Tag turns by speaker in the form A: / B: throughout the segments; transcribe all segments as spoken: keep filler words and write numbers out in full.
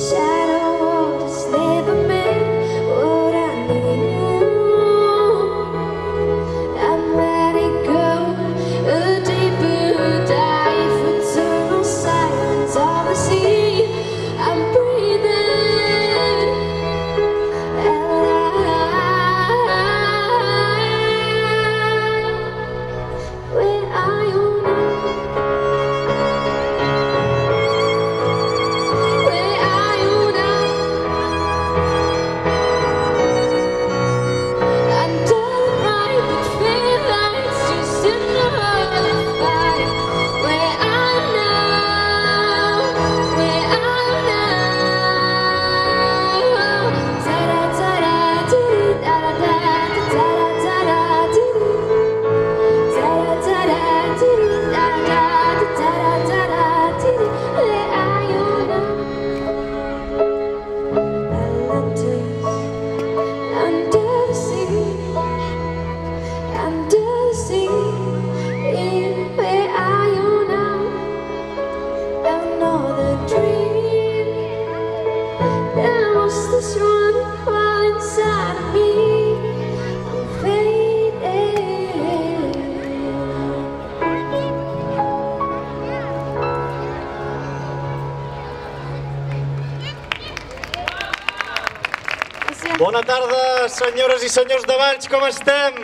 A: Bona tarda, senyores i senyors de Valls, com estem?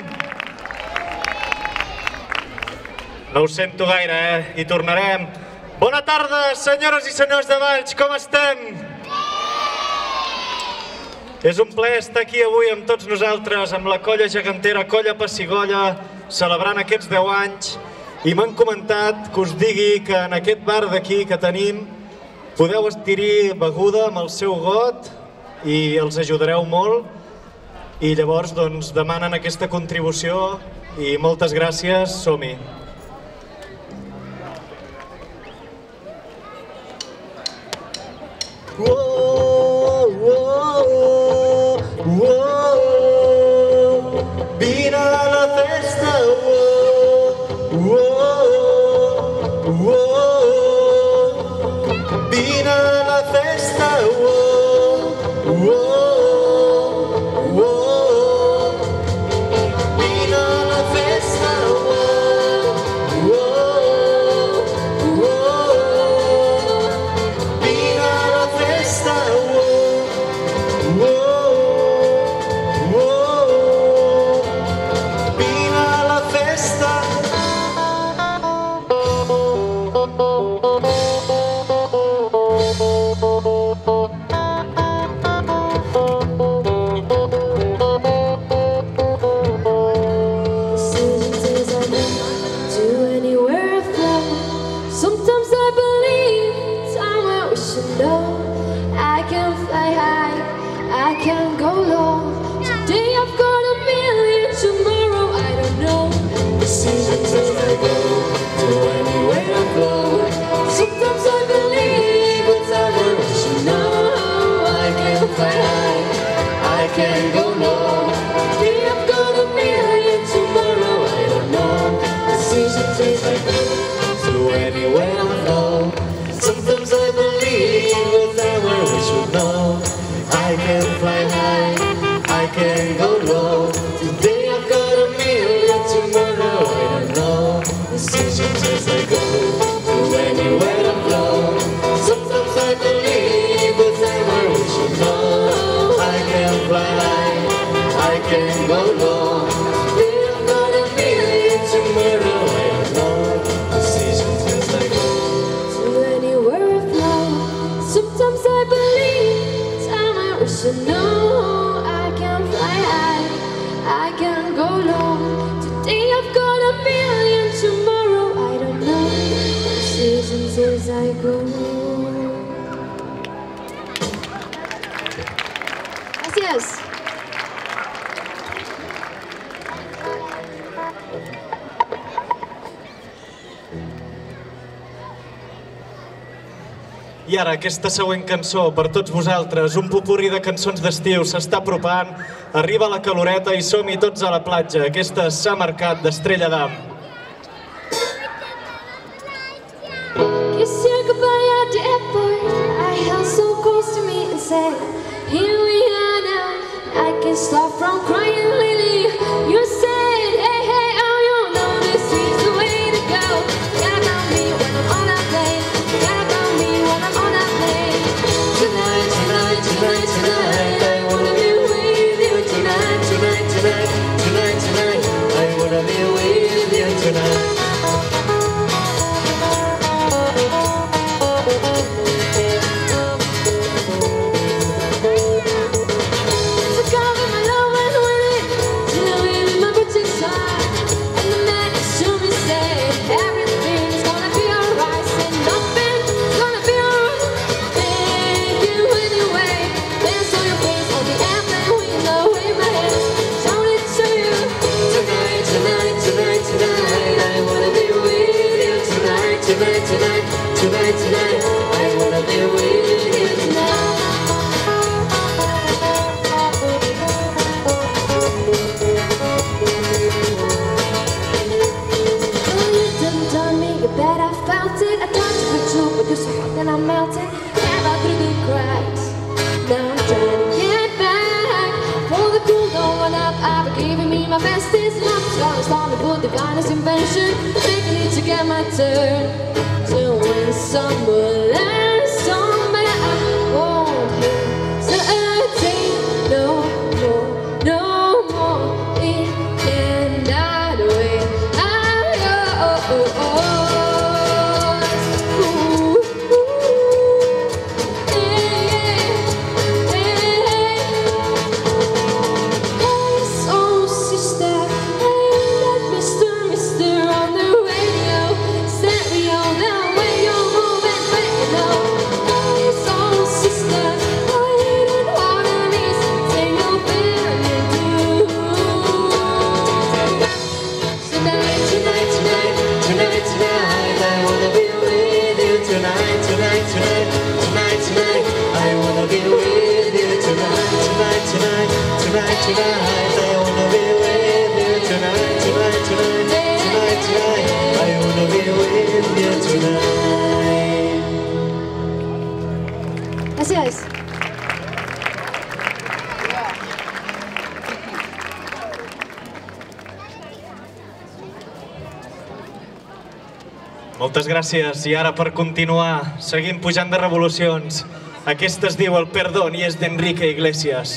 A: No ho sento gaire, eh? Hi tornarem. Bona tarda, senyores i senyors de Valls, com estem? És un plaer estar aquí avui amb tots nosaltres, amb la colla gegantera, colla Pessigolles, celebrant aquests deu anys, i m'han comentat que us digui que en aquest bar d'aquí que tenim podeu adquirir beguda amb el seu got i els ajudareu molt, i llavors doncs demanen aquesta contribució i moltes gràcies, som-hi. Vine a la festa, vine a la festa, I ara, aquesta següent cançó, per tots vosaltres, un popurri de cançons d'estiu, s'està apropant, arriba la caloreta i som-hi tots a la platja. Aquesta s'ha marcat d'Estrella d'Am.
B: Kiss your goodbye at the airport, I held so close to me. said, here we are now, I can't stop from crying, Lily. You said, hey, hey, oh, you know this is the way to go. Forget about me when I'm on that plane. Forget about me when I'm on that plane. Tonight, tonight, tonight, tonight, I wanna be with you tonight, tonight, tonight, tonight, tonight, I wanna be with you tonight. Tonight, tonight, tonight, tonight, I wanna be with you tonight. Oh, you didn't tell me, you bet I felt it. I thought you were true, but you're so hot that I melted. Never through the cracks. Now I'm trying to get back. For the cool going up, I've been giving me my best. It's not gonna stop me, but the finest invention. Taking it to get my turn. To win someone else, somebody I won't hesitate no more, no more. It cannot wait. I oh, oh, oh. Ooh, ooh. Hey, hey, hey. Hey, soul sister, hey, that Mister Mister on the radio, stereo now. Tonight, tonight, I wanna be with you tonight, tonight, tonight, tonight, tonight, I wanna be with you tonight. Gracias.
A: Moltes gràcies. I ara, per continuar, seguim pujant de revolucions. Aquesta es diu El Perdón i és d'Enrique Iglesias.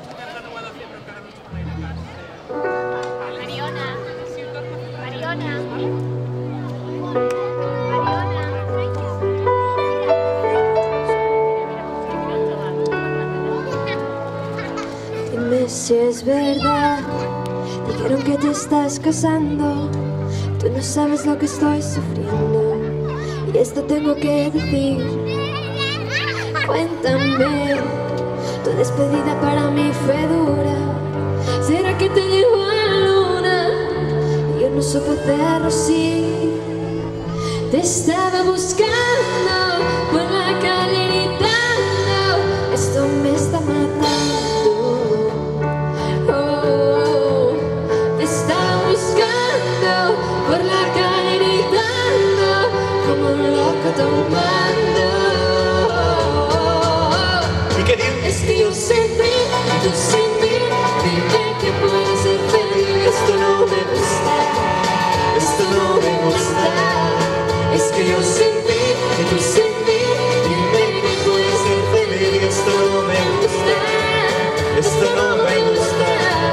B: Dime si es verdad, dijeron que te estás casando. Tú no sabes lo que estoy sufriendo y esto tengo que decir. Cuéntame, tu despedida para mí fue dura. ¿Será que te llevó a la luna y yo no supe hacerlo así? Te estaba buscando por la calle gritando, esto me está matando. Oh, te estaba buscando por la calle gritando como un loco tomando.
A: ¿Y qué dices?
B: Es que yo sin ti, tú sin mí, dime que puedes ser feliz. Esto no me gusta, esto no me gusta. Es que yo sin ti, tú sin mí, dime que puedes ser feliz. Esto no me gusta, esto no me gusta.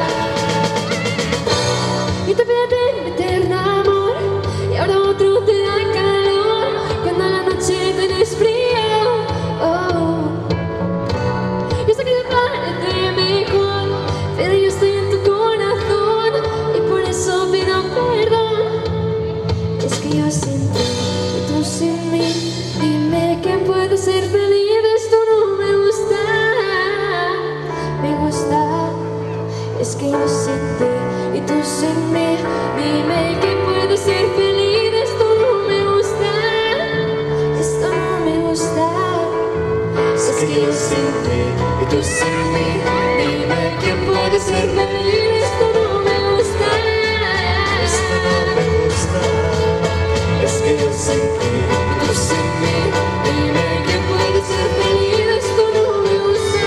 B: Y te pide eterno amor y ahora otro te da calor cuando la noche tienes frío. Oh, yo sé que te parece mejor, pero yo estoy en tu corazón y por eso pido perdón. Es que yo sin ti y tú sin mí, dime que puedo ser feliz. Esto no me gusta, me gusta. Es que yo sin ti y tú sin mí, dime que puedo ser feliz. Esto no me gusta, esto no me gusta. Es que yo sin ti y tú sin mí, dime que puedo ser feliz. Esto no me gusta, esto no me gusta. Es que yo sin ti y tú sin mí, dime que puedo ser feliz. Esto no me gusta.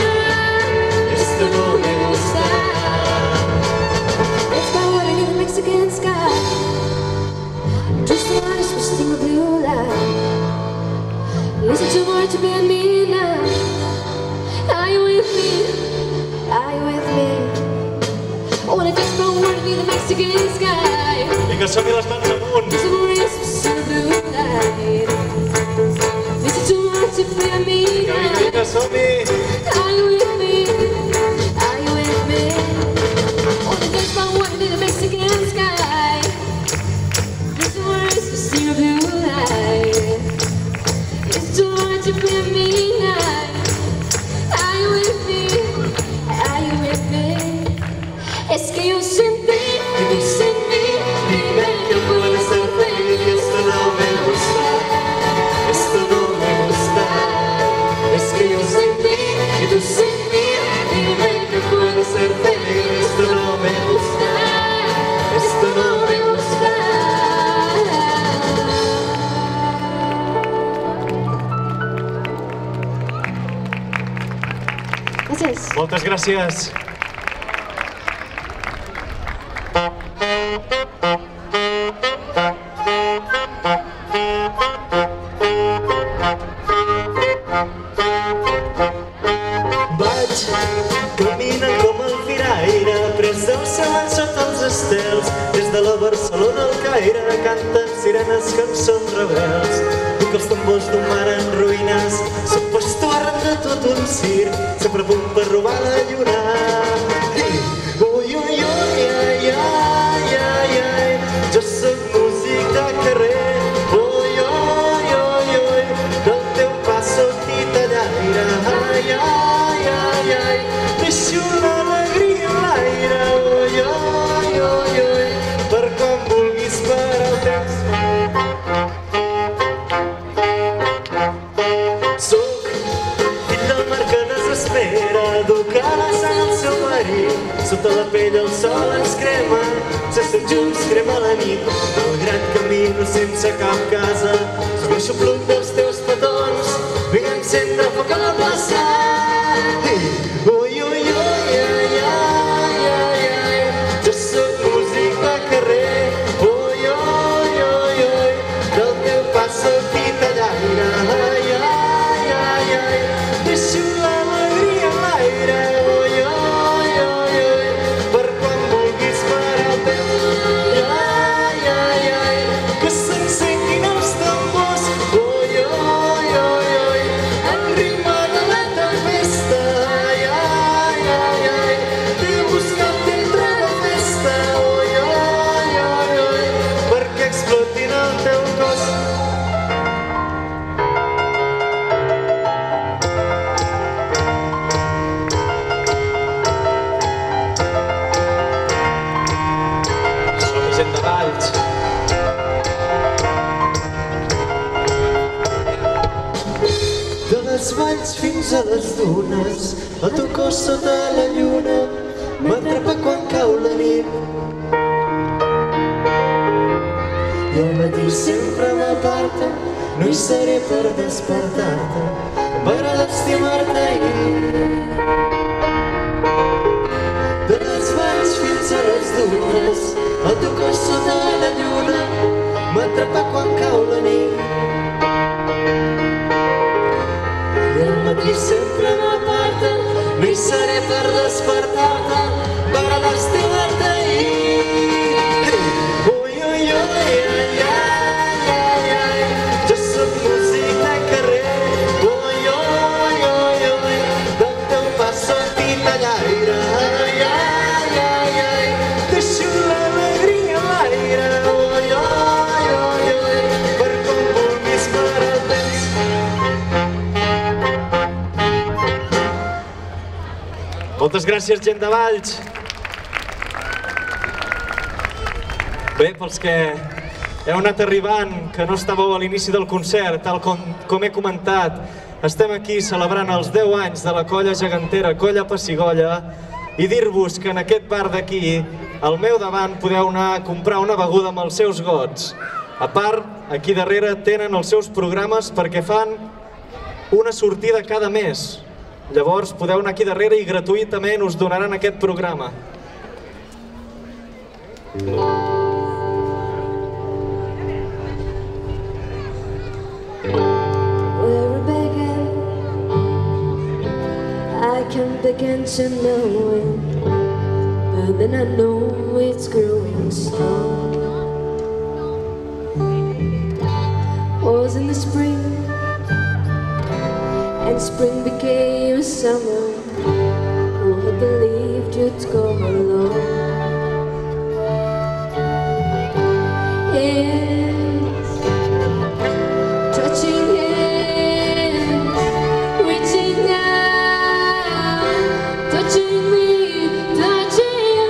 B: with me? Are you with me? Oh, when I just found word in the Mexican sky.
A: Vinga, som-hi les mans amunt.
B: Some race in the blue light. This is too much to feel me.
A: Vinga, vinga, vinga, som-hi.
B: Are you with me? Are you with me? Oh, when I just found word in the Mexican sky. This is in the blue light. It's too hard to feel me now. Are you with me? Are you with me? Es que yo sentí, yo sentí, dime que puedo ser feliz. Esto no me gusta, esto no me gusta. Es que yo sentí, yo sentí, dime que puedo ser feliz. Esto no me gusta, esto no me gusta. Gràcies.
A: Moltes gràcies.
C: Vaig caminant com el firaire, pres del cel sota els estels. Des de la Barcelona al Caire canten sirenes, cançons rebels. Toca els tambors d'un mar en ruïnes, soc pastor arran de tot un circ, sempre a punt per robar la lluna. Ui, ui, ui, ai, ai, ai, ai, jo soc músic de carrer. Ui, ui, ui, ui, del teu pas soc titellaire. Ai, ai, ai, ai, deixo l'alegria a l'aire. Ui, ui, ui, ui, per quan vulguis per al temps. Soc fill del mar que desespera, educada sang el seu marit. Sota la pell el sol ens crema, si estem junts crema la nit. Malgrat camino sense cap casa, subeixo plug dels teus petons, vinc a encendre foc a la plaça. Ui, ui, ui, ai, ai, ai, ai, jo soc músic de carrer. Ui, ui, ui, ui, del teu pas soc titellaire. Ai, ai, ai, ai, deixo l'alegria a l'aire. Ui, ui, ui, ui, per quan vulguis parar el temps. Ai, ai, ai, que s'encenguin els tambors. Ui, ui, ui, ui, en ritme de la tempesta. Ai, ai, ai, ai, t'he buscat dintre la festa. Ui, ui, ui, ui, perquè explotin el teu cos.
A: Som gent de Valls.
C: De les valls fins a les dunes, el teu cos sota la lluna m'atrapa quan cau la nit. I al matí sempre m'aparta, no hi seré per despertar-te. M'agrada estimar-te ahir. De les valls fins a les dunes, el teu cos sota la lluna m'atrapa quan cau la nit. I al matí sempre m'aparta, no hi seré per despertar-te. M'agrada estimar-te ahir. Ui, ui, ui, ai, ai, ai, ai, jo soc músic de carrer. Ui, ui, ui, ui, del teu pas soc titellaire. Ai, ai, ai, ai, deixo l'alegria a l'aire. Ui, ui, ui, ui, per quan vulguis parar el temps.
A: Moltes gràcies, gent de Valls. Bé, pels que heu anat arribant, que no estàveu a l'inici del concert, tal com, com he comentat, estem aquí celebrant els deu anys de la colla gegantera Colla Pessigolles i dir-vos que en aquest bar d'aquí, al meu davant, podeu anar a comprar una beguda amb els seus gots. A part, aquí darrere tenen els seus programes perquè fan una sortida cada mes. Llavors podeu anar aquí darrere i gratuïtament us donaran aquest programa.
B: We're begging, I I can begin to know it, but then I know it's growing strong. Was in the spring, and spring became summer. Who had believed you'd come along? Hands, touching hands, reaching out, touching me, touching you.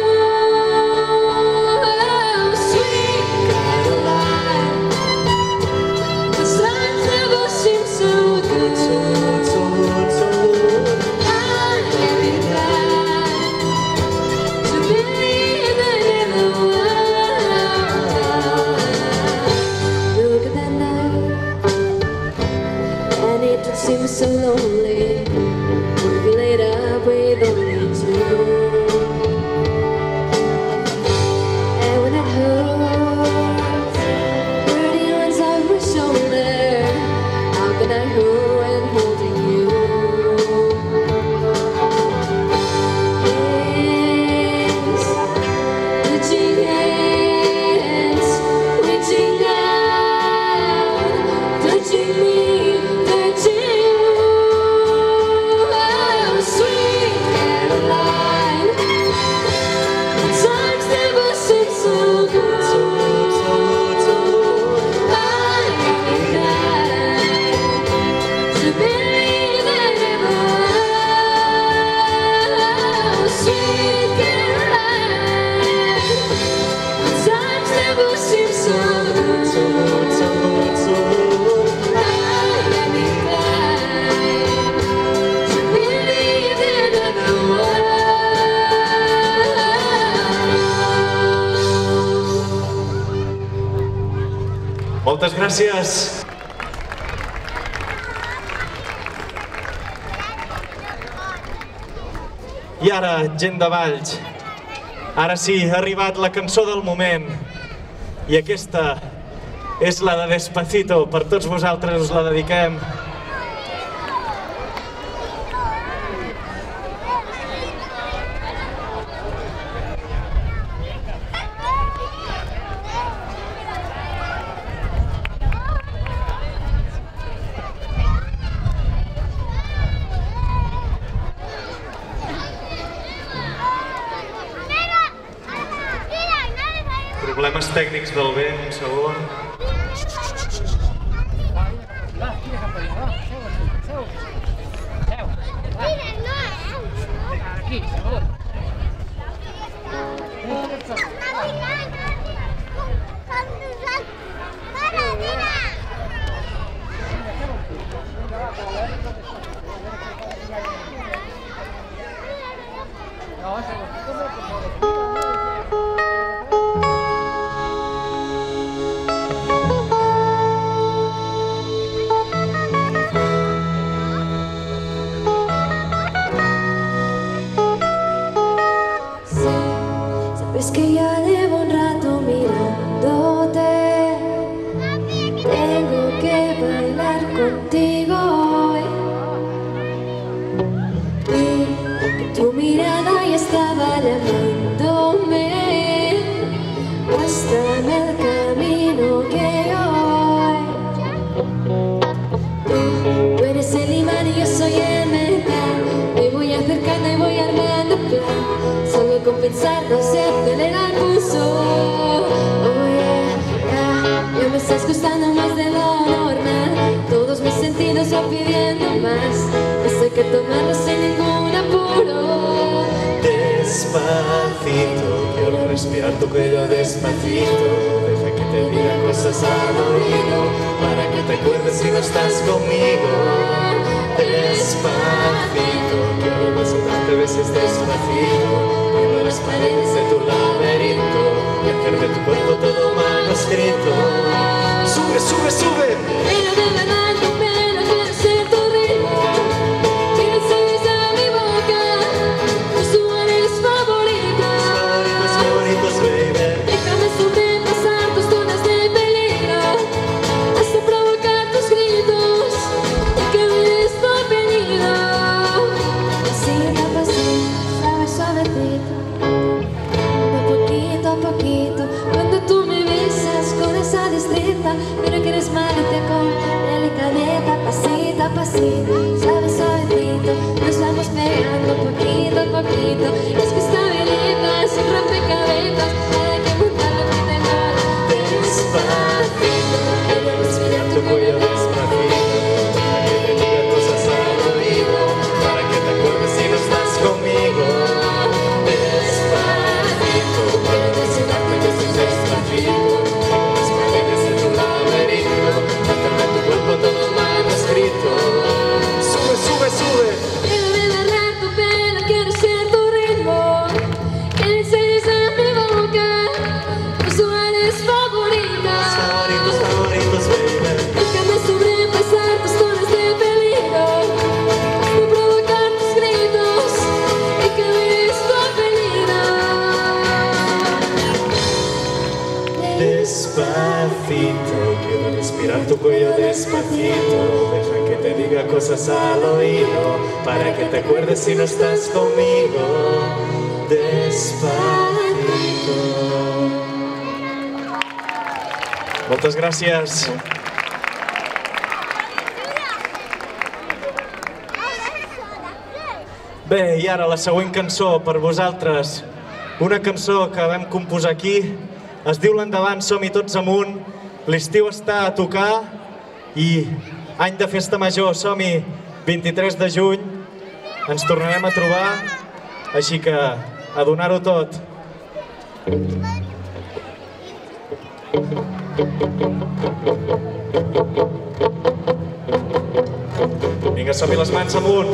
B: Sweet Caroline, the signs never seem so good.
C: So good, so good, so good.
B: I'm very glad to believe in everyone. Look at that night, and it would seem so lonely when we laid up with only two. And when it hurts, were the arms on my shoulder, how can I hold when holding you? Hands, reaching hands, reaching out, touching me, touching you. Oh, sweet Caroline, the times never seem so good.
C: So good, so good, so good.
B: I'm glad to believe in everyone. Sweet Caroline, the times never seem so good.
C: So good, so good, so good.
B: I'm glad to believe in everyone.
A: Moltes gràcies. I ara, gent de Valls, ara sí, ha arribat la cançó del moment. I aquesta és la de Despacito. Per tots vosaltres us la dediquem. Problemes tècnics del vent, un segon.
D: Aquí, segur.
B: Sabes que ya llevo un rato mirándote. Tengo que bailar contigo hoy. Vi que tu mirada ya estaba llamándome. Muéstrame el camino que hoy. Tú, tú eres el imán y yo soy el metal. Me voy acercando y voy armando plan. Solo con pensarlo se acelera el pulso. Oh yeah, yeah. Ya me estás gustando más de lo normal. Todos mis sentidos van pidiendo más. Esto hay que tomarlo sin ningún apuro.
C: Despacito, quiero respirar tu cuello despacito. Deja que te diga cosas al oído, para que te acuerdes si no estás conmigo. Despacito, quiero besarte veces despacito, viendo las paredes de tu laberinto y hacer de tu cuerpo todo manuscrito. Sube, sube, sube.
B: Pero de verdad no me lo quiero ser tu ritmo. Que enseñes a mi boca tus lugares favoritos.
C: Favoritos, favoritos, baby.
B: Déjame sobrepasar tus zonas de peligro, hasta provocar tus gritos y que me des por venido. Así
C: quiero respirar tu cuello despacito, deja que te diga cosas al oído, para que te acuerdes si no estás conmigo, despacito.
A: Moltes gràcies. Bé, i ara la següent cançó per vosaltres. Una cançó que vam composar aquí. Es diu L'Endavant, som-hi tots amunt. L'estiu està a tocar i any de festa major, som-hi, vint-i-tres de juny. Ens tornarem a trobar, així que a donar-ho tot. Vinga, som-hi, les mans amunt.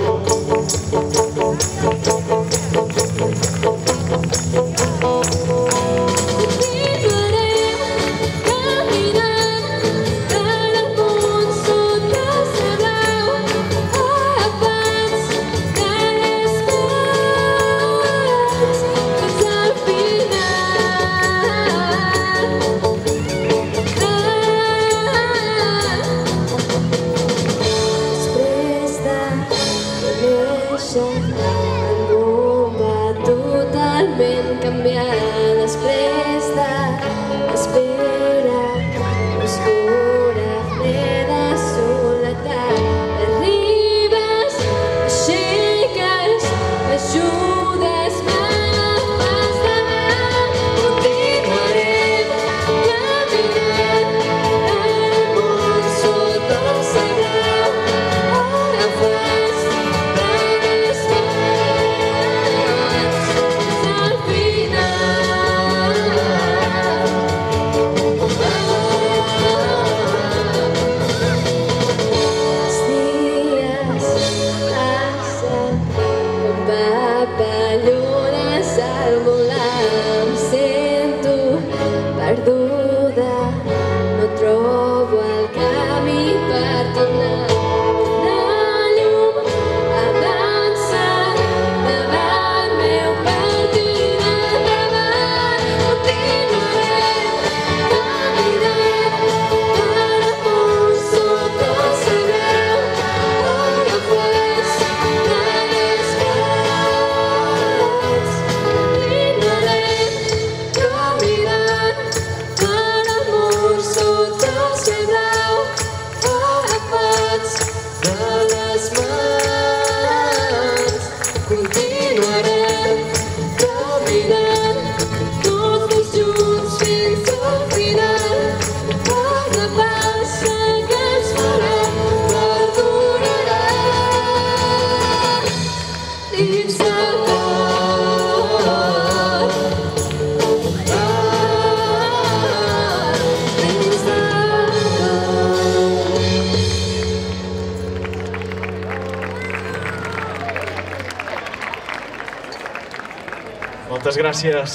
A: Moltes gràcies.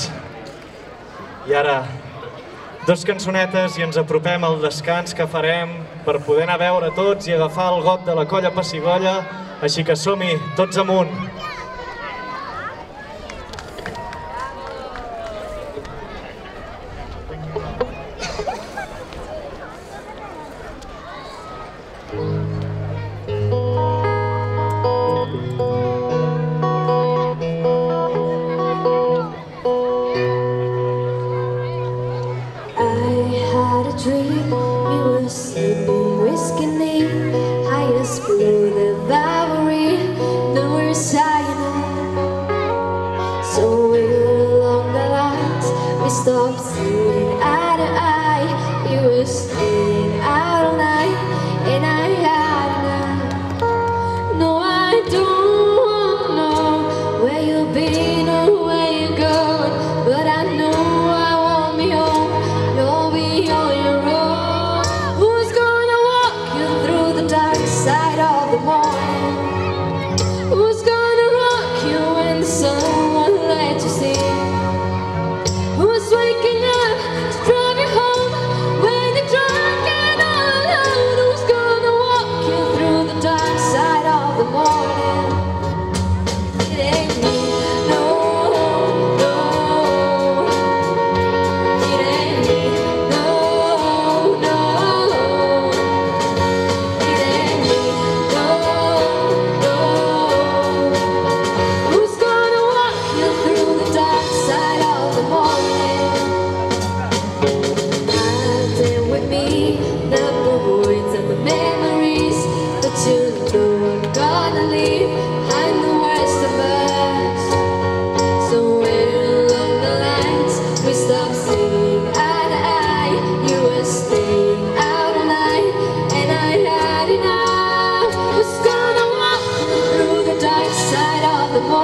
A: I ara, dos cançonetes i ens apropem al descans que farem per poder anar a veure tots i agafar el got de la colla Pessigolles. Així que som-hi, tots amunt.
B: Whiskey, highest blue, the Bowery, nowhere south.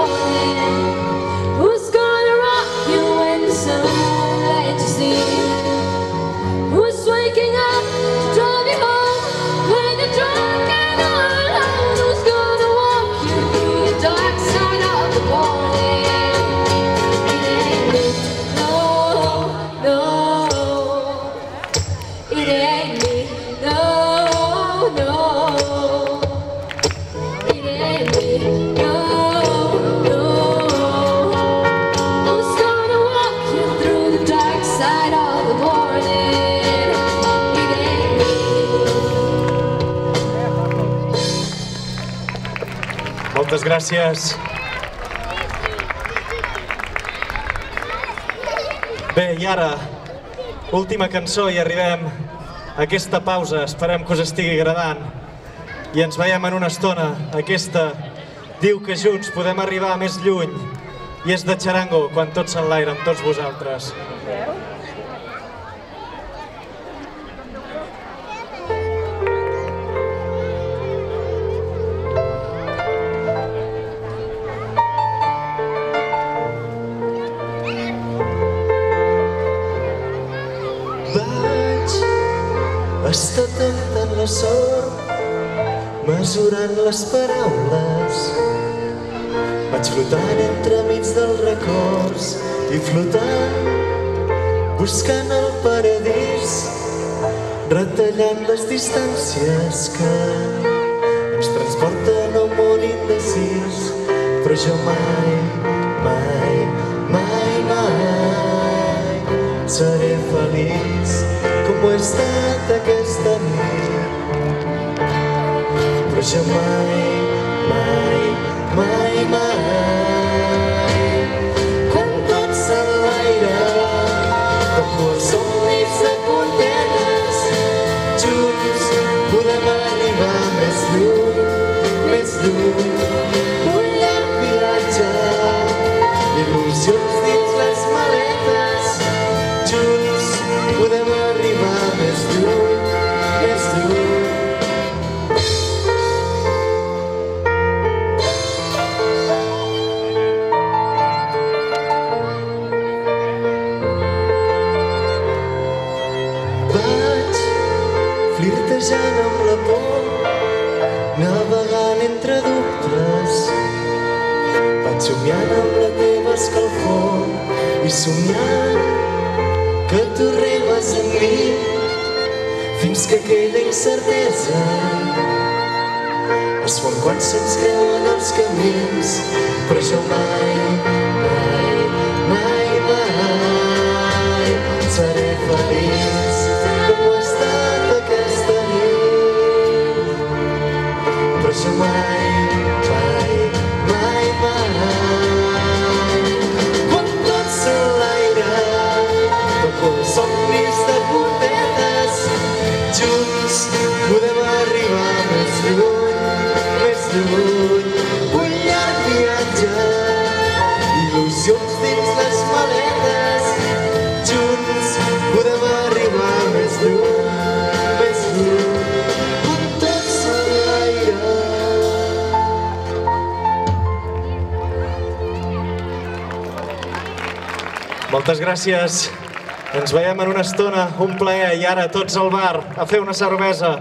B: morning? Who's gonna rock you when the sunlight you see? Who's waking up to drive you home when you're drunk and all alone? Who's gonna walk you through the dark side of the morning? It ain't me, no, no. It ain't me, no, no. It ain't me, no, no. Who's gonna walk you through the dark side of the morning? It ain't me.
A: Moltes gràcies. Bé, i ara, última cançó i arribem a aquesta pausa. Esperem que us estigui agradant. I ens veiem en una estona. Aquesta diu que junts podem arribar més lluny. I és de Charango, Quan tot s'enlaira amb tots vosaltres.
C: Vaig estar temptant la sort, mesurant les paraules. Vaig flotant entremig dels records i flotant, buscant el paradís, retallant les distàncies que ens transporten a un món indecís. Però jo mai, mai, mai, mai seré feliç com ho he estat aquesta nit. Però jo mai, mai, mai, mai, quan tot s'enlaira, toco els somnis de puntetes. Junts podem arribar més lluny, més lluny. Un llarg viatge, il·lusions dins les maletes. Junts podem arribar més lluny, més lluny. Vaig flirtejant amb la por, navegant entre dubtes. Vaig somiant amb la teva escalfor i somiant que tu remes en mi fins que aquella incertesa es fon quan se'ns creuen els camins. Però jo mai, mai, mai, mai seré feliç com ho he estat aquesta nit. Però jo mai, mai, mai, mai, quan tot s'enlaira, toco els somnis de puntetes. Junts podem arribar més lluny, més lluny. Un llarg viatge, il·lusions dins les maletes. Junts podem arribar més lluny, més lluny. Quan tot s'enlaira.
A: Moltes gràcies. Ens veiem en una estona, un plaer, i ara tots al bar a fer una cervesa.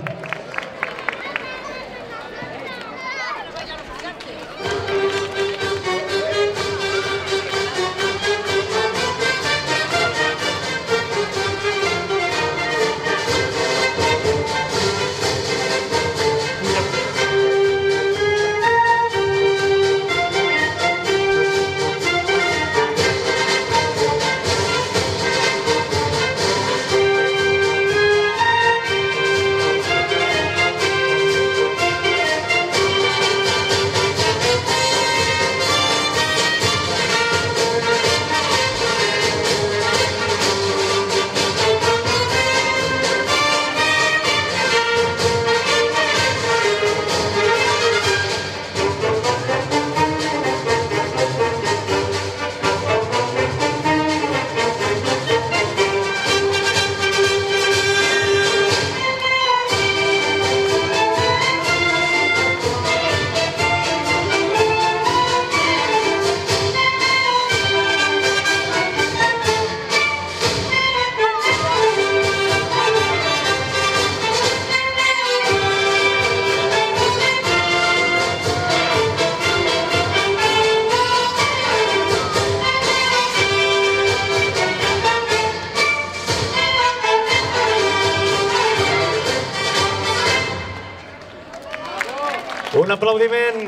A: Un aplaudiment.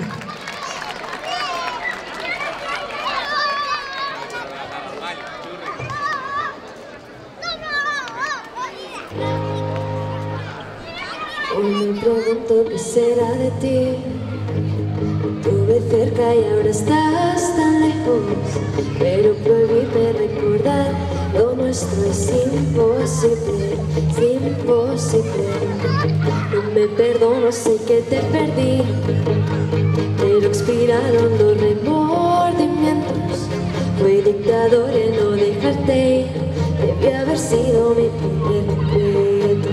B: Hoy me pregunto qué será de ti. Estuve cerca y ahora estás tan lejos, pero prohibirme recordar lo nuestro es imposible, es imposible. No me perdono, sé que te perdí, pero expiraron los remordimientos. Fui dictador en no dejarte ir, debí haber sido mi primer decreto.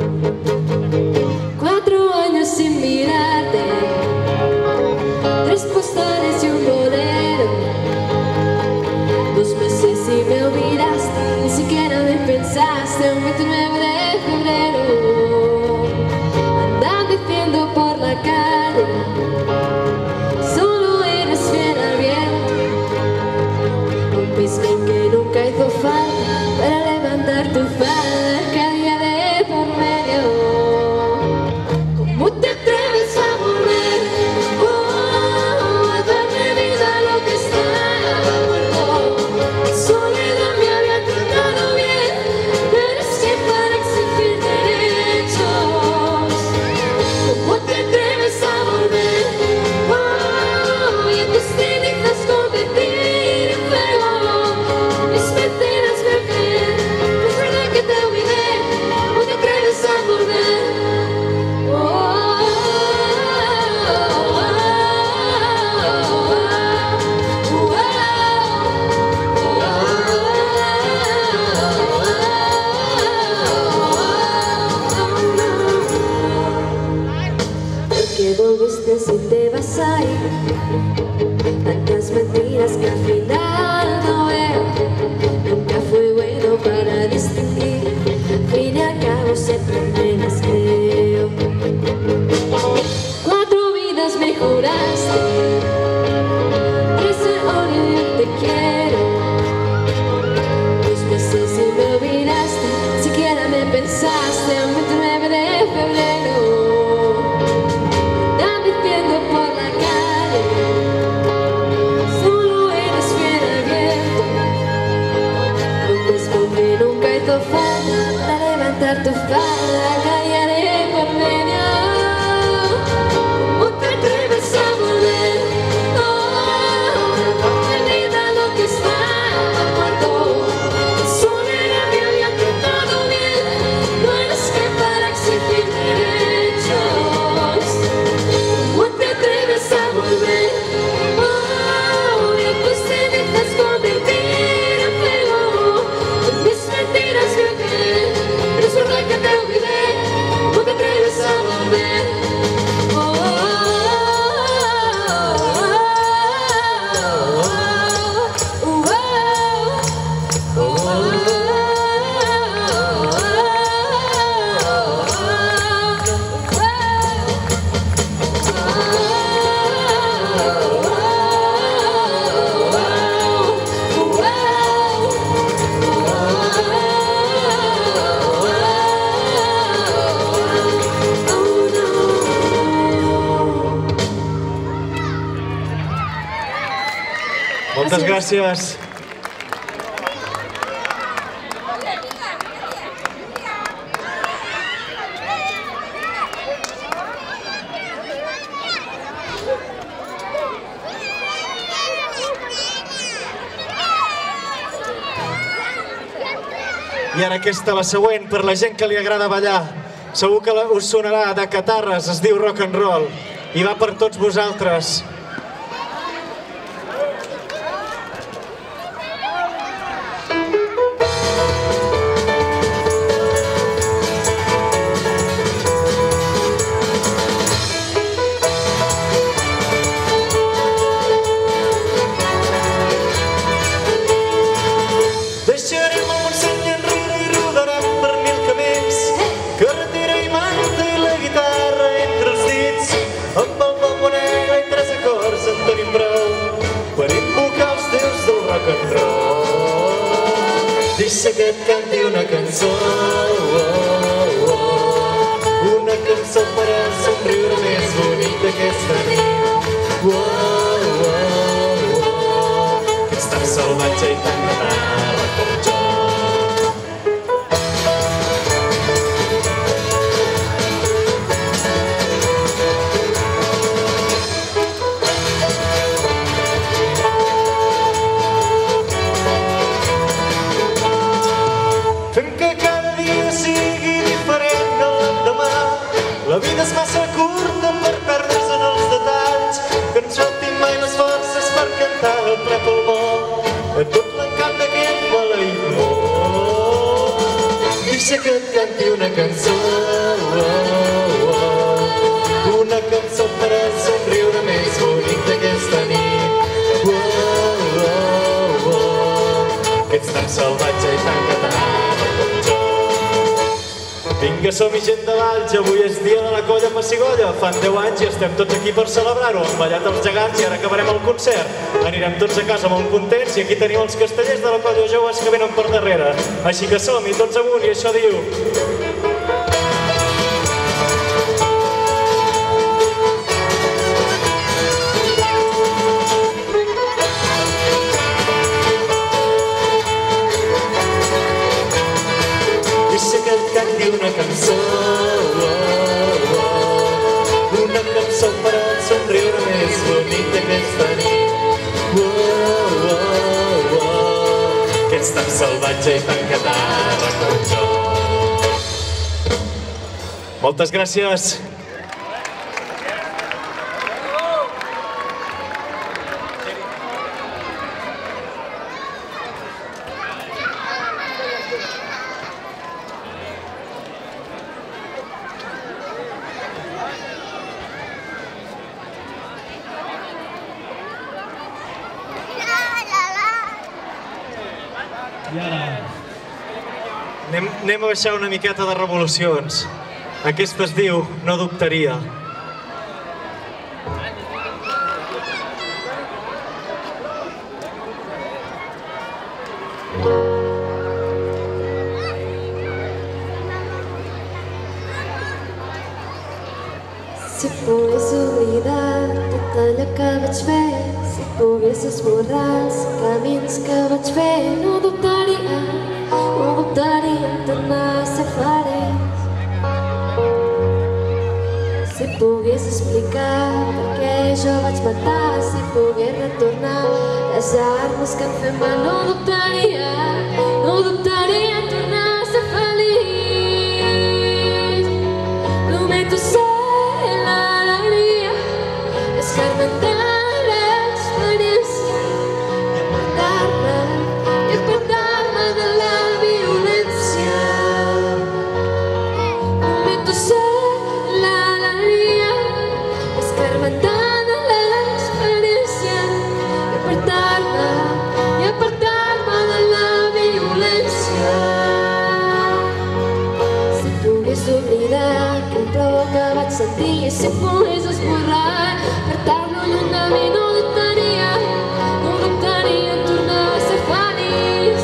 B: Cuatro años sin mirarte, tres postales y un bolero. Dos meses y me olvidaste, ni siquiera me pensaste. Un veintinueve de febrero, andan diciendo por la calle, solo eres fiel al viento. Un mismo que nunca hizo falta para levantar tu falda cada día de por medio. ¿Cómo te atreves a volver? Oh, a darme vida a lo que estaba muerto. Soledad me había tratado bien, pero es que para exigir derechos. ¿Cómo te atreves a volver? Oh, y en tus cenizas convertir en fuego mis mentiras me creen. Es verdad que te olvidé. ¿Cómo te atreves a volver? Porque volviste si te vas a ir. Tantas mentiras que al final no veo. Nunca fue bueno para distinguir. Fin y al cabo siempre me las creo. Cuatro vidas me juraste, tres el odio y un te quiero. Dos meses y me olvidaste, siquiera me pensaste. Un veintinueve de febrero, andan diciendo por la calle, solo eres fiel al viento. Lo mismo que nunca hizo falta para levantar tu falda, callaré por medio. ¿Cómo te atreves a volver? Oh, a vida lo que estaba muerto. Soledad me había tratado bien, no eres que para exigir derechos. ¿Cómo te atreves a volver? Oh, y a tus cenizas convertir en fuego mis mentiras que creen. Pero es verdad que te olvidé. ¿Cómo te atreves a volver? Oh, oh, oh, oh, oh, oh.
A: Moltes gràcies. I ara aquesta, la següent, per la gent que li agrada ballar. Segur que us sonarà, de Catarres, es diu Rock and Roll. I va per tots vosaltres.
C: Deixarem el Montseny enrere i rodarem per mil camins. Carretera i manta i la guitarra entre els dits. Amb el bombo negre i tres acords en tenim prou per invocar els déus del rock and roll. Deixa que et canti una cançó, oh, oh, una cançó per a somriure més bonic. d'aquesta nit. Uou, uou, uou, que ets tan salvatge i tan guitarra com jo.
A: La vida és massa curta per perdre's en els detalls, que ens faltin mai les forces per cantar el ple pulmó a tot l'encant d'aquest maleït món.
C: Deixa que et canti una cançó, oh, oh, una cançó per al somriure més bonic d'aquesta nit. Oh, oh, oh, que ets tan salvatge i tan catalana com jo.
A: Vinga, som-hi gent de Valls, avui és dia de la colla Pessigolles. Fan deu anys i estem tots aquí per celebrar-ho. Han ballat els gegants i ara acabarem el concert. Anirem tots a casa molt contents i aquí tenim els castellers de la colla joves que venen per darrere. Així que som-hi tots amunt i això diu...
C: Una cançó, oh, oh, una cançó per al somriure més bonic d'aquesta nit. Oh, oh, oh, que ets tan salvatge i tan guitarra com jo.
A: Moltes gràcies. Anem, anem a baixar una miqueta de revolucions. Aquesta es diu No dubtaria.
B: Si pogués oblidar tot allò que vaig fer, si pogués esborrar els camins que vaig fer, no dubtaria, no dubtaria en tornar a ser feliç. Si pogués explicar per què jo vaig matar, si pogués retornar les armes que em fem mal, no dubtaria, no dubtaria en tornar a ser feliç. Prometo ser l'alegria, escarmentar l'experiència i apartar-me, i apartar-me de la violència. Prometo ser l'alegria, escarmentar l'experiència i apartar-me, i apartar-me de la violència. Si pogués oblidar aquell plor que vaig sentir, i si pogués esborrar, apartar-lo lluny de mi, no dubtaria, no dubtaria en tornar a ser feliç.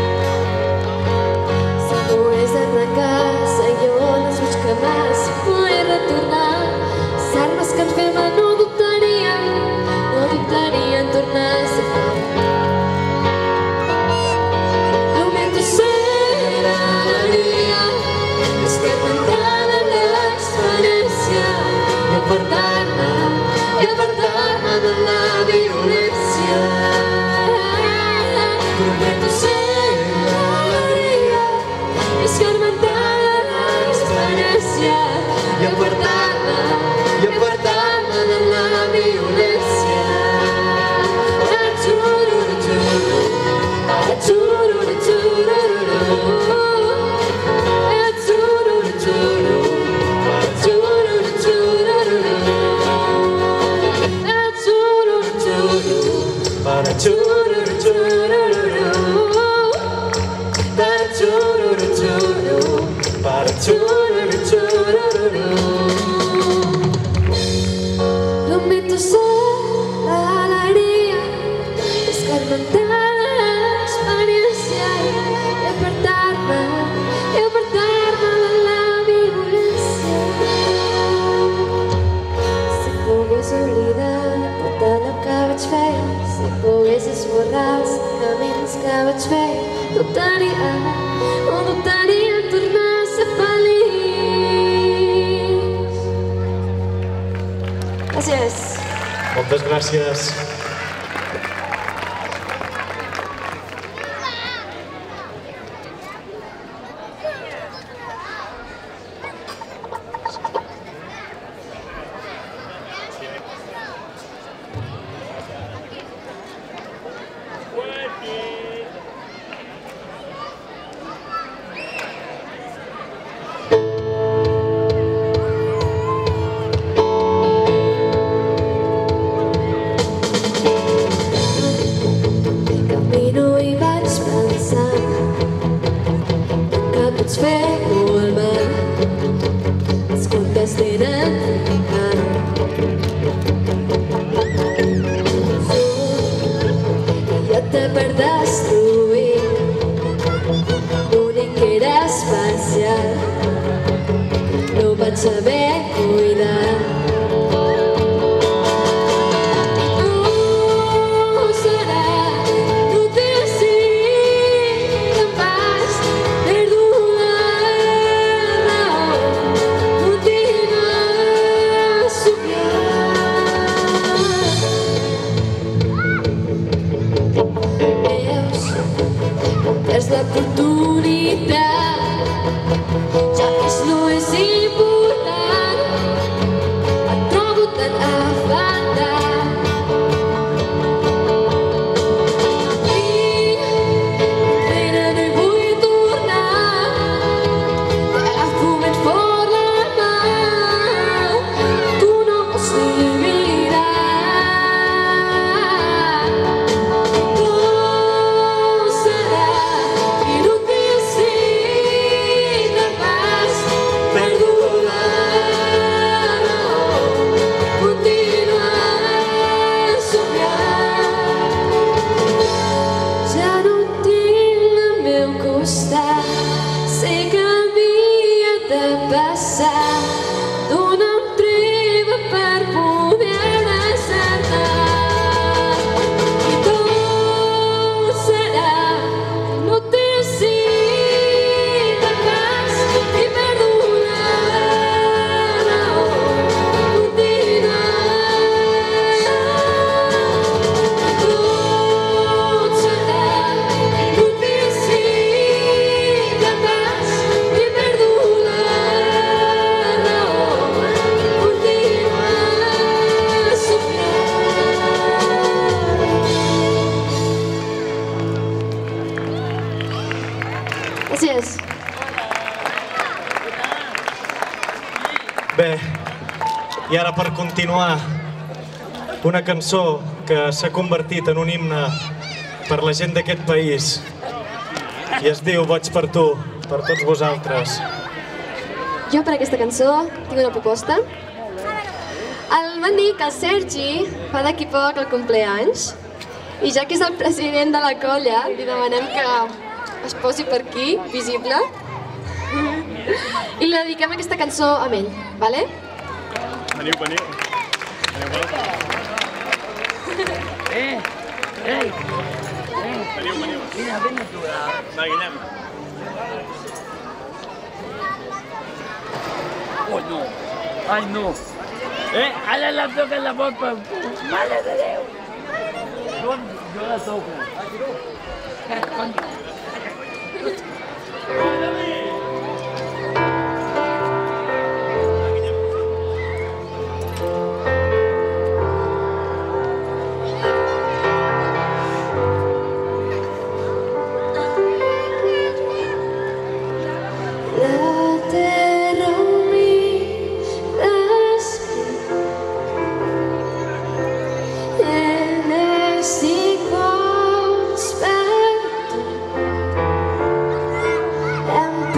B: Si pogués arrencar segones, vaig cremar, si pogués retornar les armes que ens fem mal, no dubtaria, no dubtaria en tornar a ser feliç. Prometo ser l'alegria, escarmentar l'experiència i apartar-me, i apartar-me de la violència. Prometo ser l'alegria, escarmentar l'experiència i apartar-me, i apartar-me de la violència. A-txururu-txururu, a-txururu-txururu, a-txururu-txururu,
C: Para chururu chururu, para chururu chururu, para chururu chururu.
B: Prometo ser l'alegria, escarmentar l'experiència i apartar-me, i apartar-me de la violència. Si pogués esborrar els camins que vaig fer, no tenia, no dubtaria en tornar a ser feliç. Gràcies.
A: Moltes gràcies.
B: Camino i vaig pensar que pots fer molt mal, els contes tenen tant. I jo te per destruir, l'únic que era especial, no ho vaig saber cuidar. És l'oportunitat, ja res no és important, et trobo tan a faltar. Vinc, enrere no hi vull tornar, t'agafo ben fort la mà, tu no pots ni mirar. Sé que havia de passar, dona'm treva per poder abraçar-te. I tot serà, no té cita pas, i perdo la raó, continuar. Tot serà, no té cita pas, i perdo la raó, continuar somiant. Gràcies.
A: Bé, i ara per continuar, una cançó que s'ha convertit en un himne per la gent d'aquest país i es diu Boig per tu, per tots vosaltres.
B: Jo per aquesta cançó tinc una proposta. El van dir que el Sergi fa d'aquí poc el compleanys i ja que és el president de la colla li demanem que es posi per aquí, visible, i li dediquem aquesta cançó a ell, vale?
D: Veniu, veniu. Veniu, veniu. Eh, ei, eh. Veniu, veniu. Mira, vine tu. Va, Guillem. Oh, no. Ai, no. Eh, ara la toca la boca. Mare de Déu. Jo, jo la toco. Eh, con...
B: Em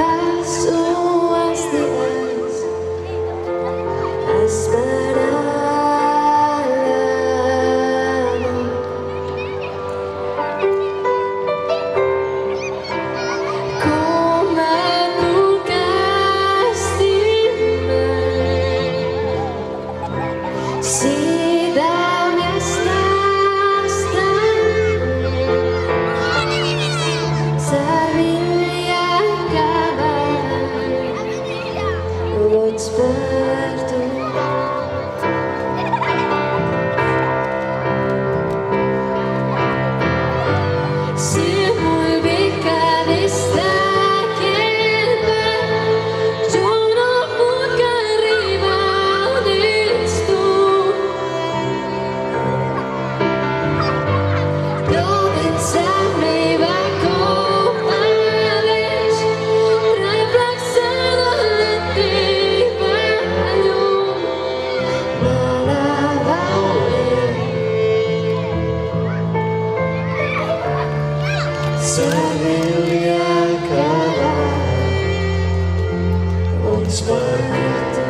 C: serviu-li acabat uns per tu.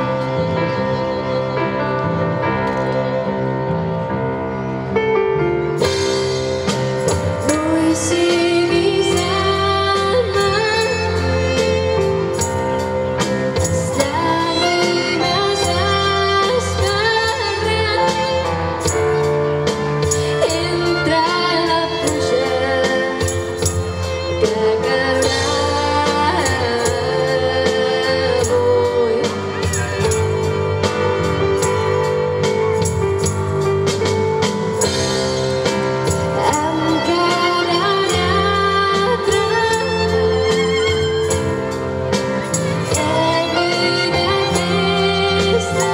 B: No hi siguis alma, les llàgrimes esparrant entre la pluja que caurà avui. Encara n'altre aquella festa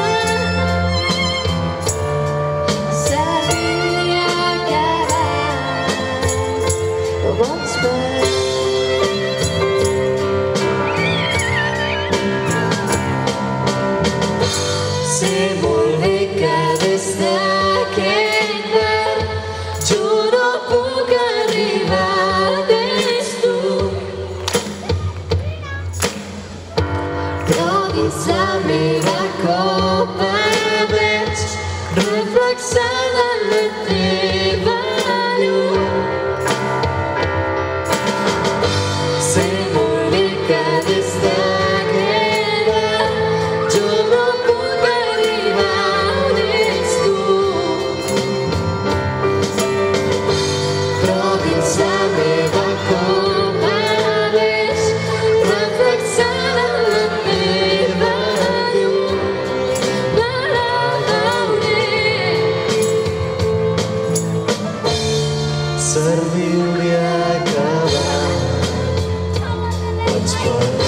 B: s'havia acabat. No vols parar.
C: Sé molt bé que des d'aquell bar jo no puc arribar des tu,
B: Però dins la meva copa veig reflexada la teva llum.
C: sé molt bé que des d'aquell bar jo no puc arribar des tu,
B: Però dins la meva copa veig reflexada la teva llum. Me la veuré.
C: serviu-li acabat uns per tu.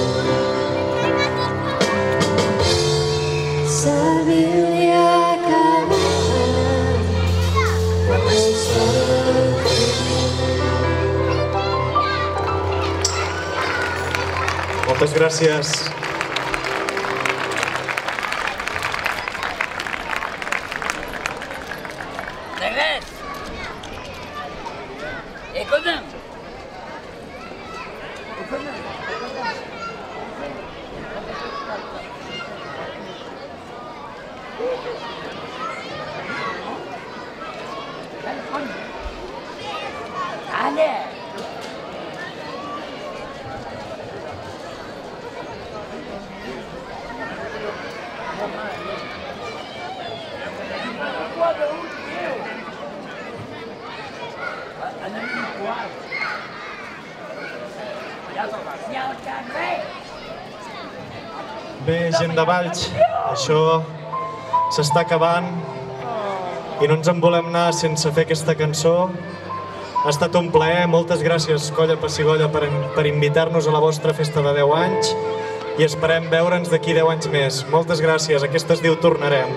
B: Serviu-li acabat uns per tu.
A: Moltes gràcies.
D: De res. Escolta'm. Dale.
A: Bé, gent de Valls, això s'està acabant i no ens en volem anar sense fer aquesta cançó. Ha estat un plaer, moltes gràcies Colla Pessigolles per, per invitar-nos a la vostra festa de deu anys i esperem veure'ns d'aquí deu anys més. Moltes gràcies, aquesta es diu Tornarem.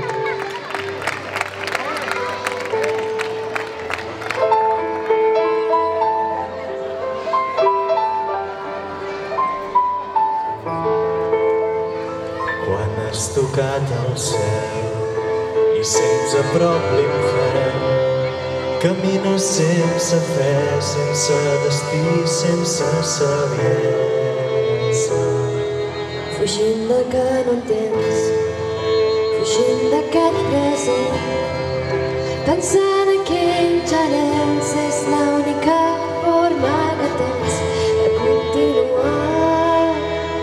C: Quan has tocat el cel i sents a prop l'infern, camines sense fe, sense destí, sense saviesa.
B: Fugint del que no entens, fugint d'aquest present, pensant que enxarens és l'única forma que tens de continuar.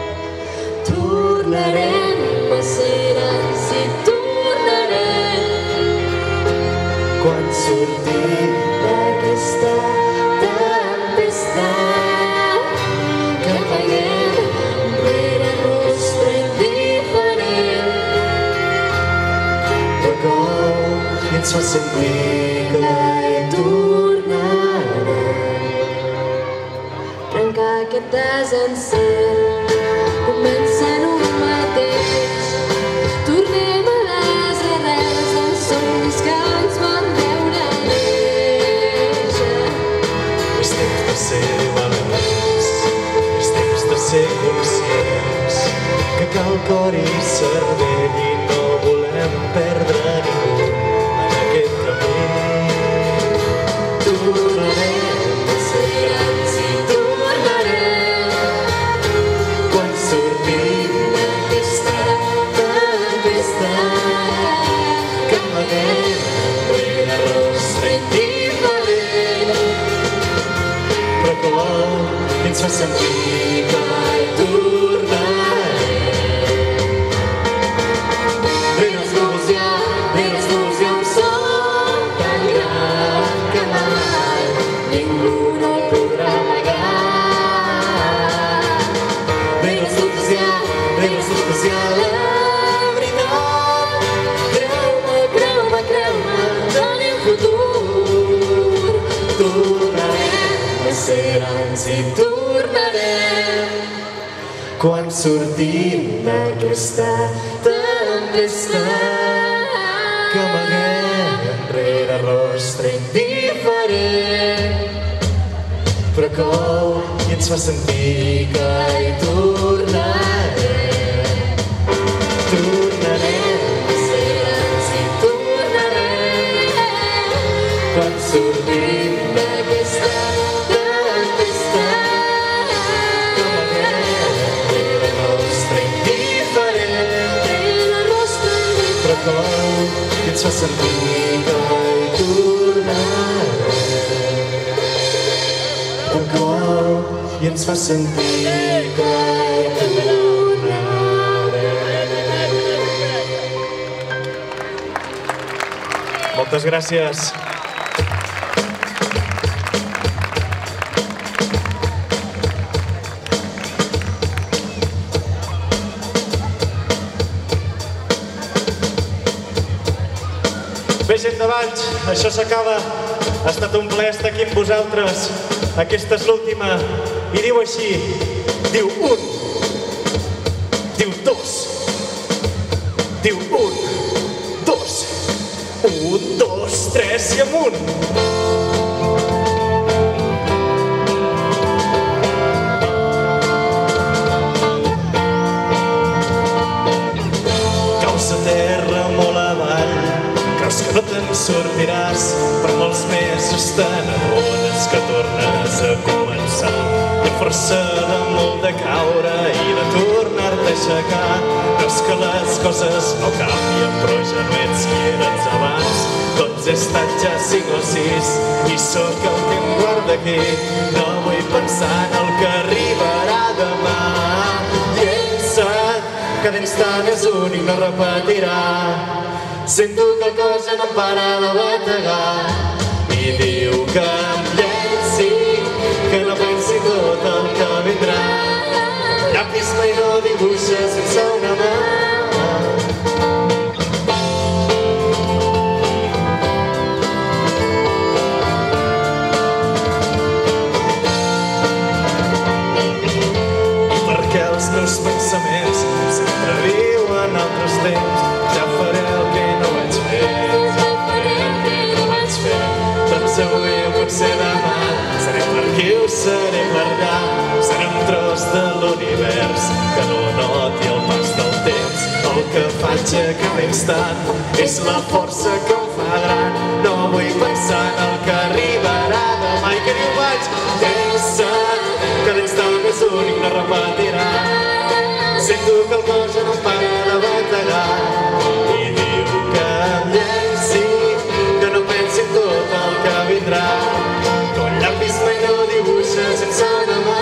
B: Tornarem a ser i tornarem
C: Quan sortim
B: d'aquesta tempestat que apaguem rere nostre indiferent.
C: de cop i ens fa sentir que hi tornarem.
B: Trencar aquest desencert comença en un mateix. Tornem a les arrels dels somnis que ens van veure néixer.
C: És temps de ser valents, és temps de ser conscients que cal cor i cervell i no volem perdre ningú en aquest camí. Tornarem a ser
B: ningú no el podrà negar. Ben especial, ben especial, la veritat. Creu-me, creu-me, creu-me, tenim futur. Tornarem a ser grans i tornarem. Quan sortim d'aquesta tempesta que amaguem enrere rostre indiferent, però cou i ens fa sentir que hi tornarem. Tornarem a ser grans i tornarem. Quan sortim d'aquesta tempesta que amaguem enrere rostre indiferent, però cou i ens fa sentir que hi tornarem. Però cou i ens fa sentir que hi tornarem.
A: Moltes gràcies. Bé, gent de Valls, això s'acaba. Ha estat un plaer estar aquí amb vosaltres. Aquesta és l'última. I diu així. Diu un. Diu dos. Diu un. Dos. Un, dos, tres i amunt. Caus a terra molt avall. Creus que no te'n sortiràs, per molts mesos t'adones que tornes a començar. Hi ha força de molt de caure i de tornar-te a aixecar. Creus que les coses no canvien, però ja no ets qui eres abans. Doncs he estat ja cinc o sis i sóc el que em guarda aquí. No vull pensar en el que arribarà demà. Llença't, cada instant és únic, no repetirà. Sento que el cos ja no em para de bategar i diu que em llenci, que no pensi tot el que vindrà. Llapis mai no dibuixa sense una mà. I perquè els meus pensaments sempre viuen altres temps, ja faré el que no vaig fer, ja faré el que no vaig fer. Doncs avui o potser demà seré per aquí o seré per allà. Seré un tros de l'univers que no noti el pas del temps. El que faig a cada instant és la força que em fa gran. No vull pensar en el que arribarà demà. I que diu vaig llençar, cada instant és únic, no repetirà. Sento que el cos ja no em para de bategar i diu que em llenci, que no pensi en tot el que vindrà. Que un llapis mai no dibuixa sense una mà.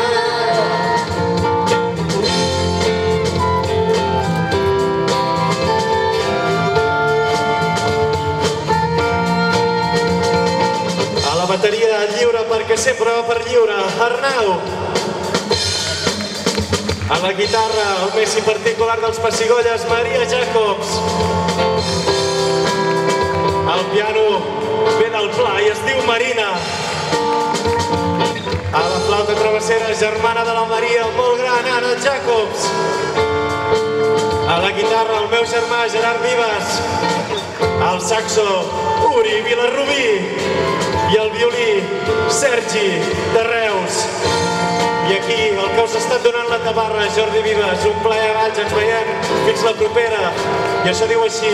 A: A la bateria lliure, perquè sempre va per lliure, Arnau. A la guitarra, el messi particular dels pessigolles, Maria Jacobs. Al piano ve del Pla i es diu Marina. A la flauta travessera, germana de la Maria, molt gran, Anna Jacobs. A la guitarra, el meu germà, Gerard Vives. Al saxo, Uri Vilarrubí. I al violí, Sergi de Reus. I aquí, el que us ha estat donant la tabarra, Jordi Vives, un plaer, Valls, ens veiem, fins la propera. I això diu així.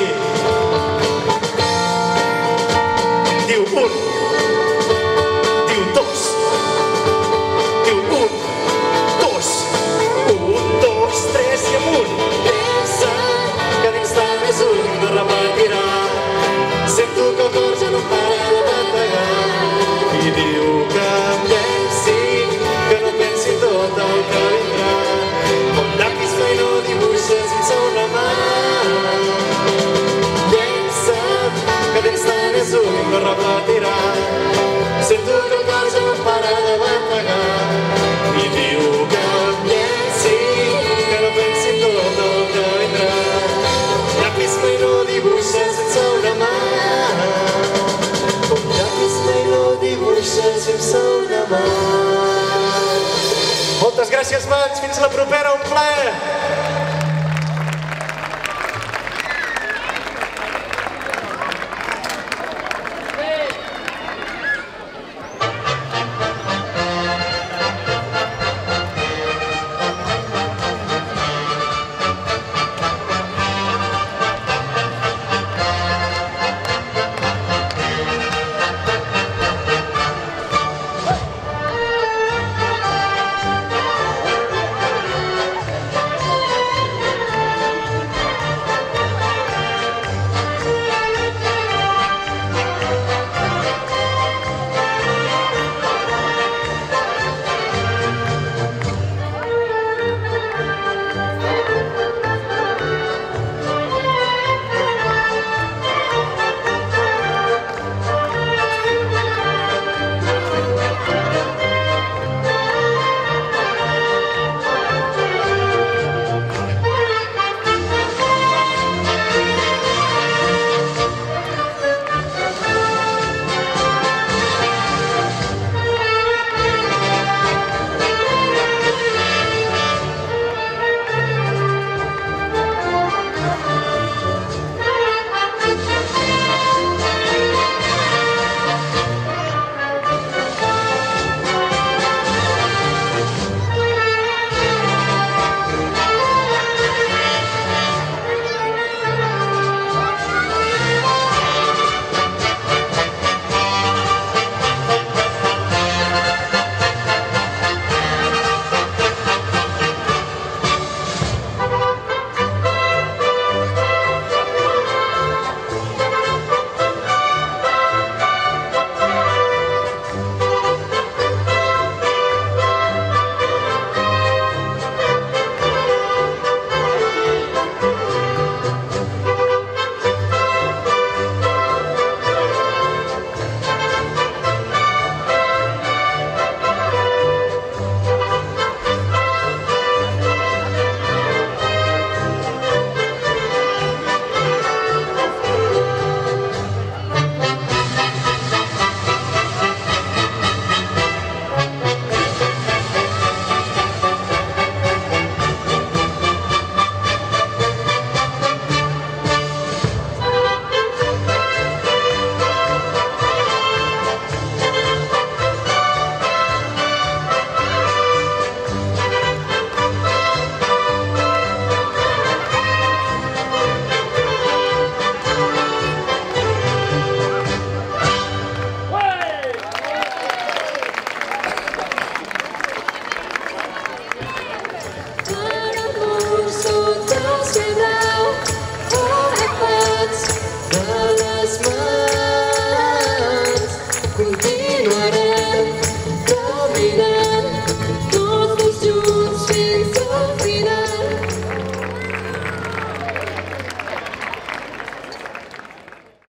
A: Diu un. Diu dos. Diu un, dos. Un, dos, tres i amunt. Pensa, cada instant és un, no repetirà. Sento que el cor ja no para de bategar i diu que em llenci, que no pensi tot el que vindrà. Un llapis mai no dibuixa sense una mà. Llença't, cada instant és únic, no repetirà.
C: sense una mà.
A: Moltes gràcies, Max. Fins la propera, un plaer.